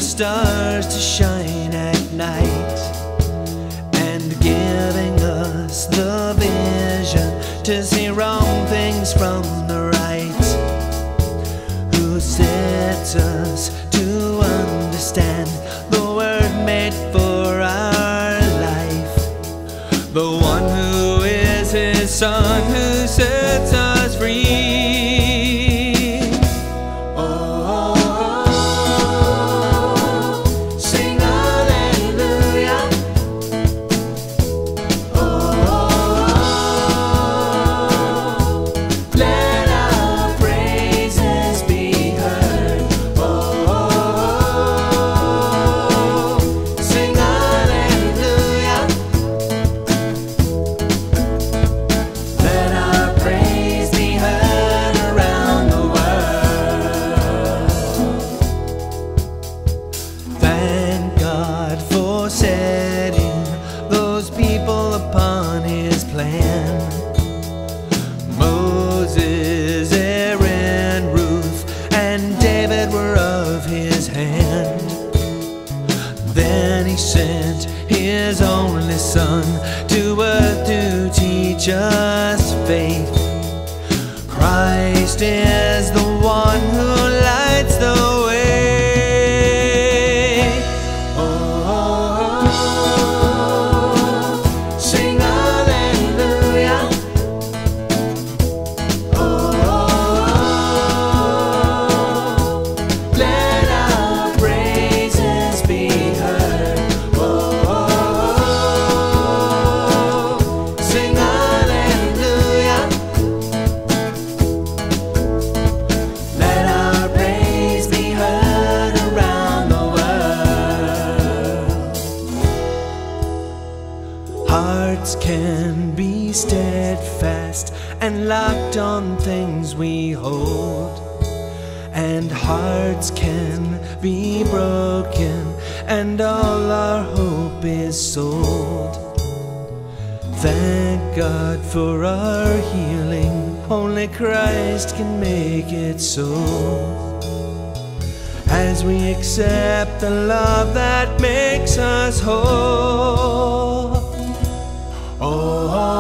stars to shine at night, and giving us the vision to see wrong things from the right, who sets us to understand the word made for our life, the one who is his son, who sets us free. Setting those people upon his plan. Moses, Aaron, Ruth, and David were of his hand. Then he sent his only son to earth to teach us faith. Christ is the one who lights the way. Hearts can be steadfast and locked on things we hold, and hearts can be broken and all our hope is sold. Thank God for our healing, only Christ can make it so. As we accept the love that makes us whole. Oh,